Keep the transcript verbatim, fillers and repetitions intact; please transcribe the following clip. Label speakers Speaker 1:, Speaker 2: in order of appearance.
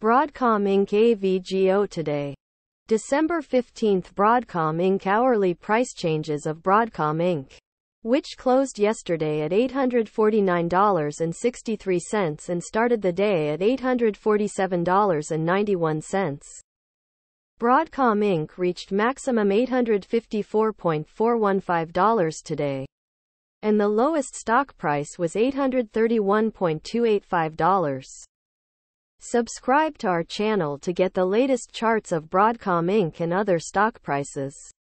Speaker 1: Broadcom Incorporated A V G O today. December fifteenth. Broadcom Incorporated hourly price changes of Broadcom Incorporated, which closed yesterday at eight hundred forty-nine dollars and sixty-three cents and started the day at eight hundred forty-seven dollars and ninety-one cents. Broadcom Incorporated reached maximum eight hundred fifty-four point four one five dollars today, and the lowest stock price was eight hundred thirty-one point two eight five dollars. Subscribe to our channel to get the latest charts of Broadcom Incorporated and other stock prices.